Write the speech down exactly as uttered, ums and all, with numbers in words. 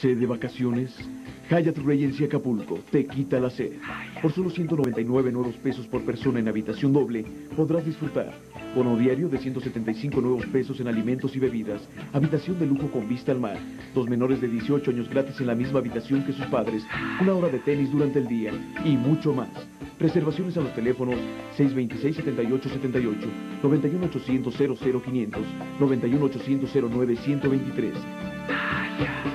¿Sed de vacaciones? Hyatt Regency Acapulco te quita la sed. Por solo ciento noventa y nueve nuevos pesos por persona en habitación doble, podrás disfrutar bono diario de ciento setenta y cinco nuevos pesos en alimentos y bebidas, habitación de lujo con vista al mar, dos menores de dieciocho años gratis en la misma habitación que sus padres, una hora de tenis durante el día y mucho más. Reservaciones a los teléfonos seis dos seis, siete ocho siete ocho, nueve uno ochocientos, cero cero quinientos, nueve uno ochocientos, cero nueve uno dos tres.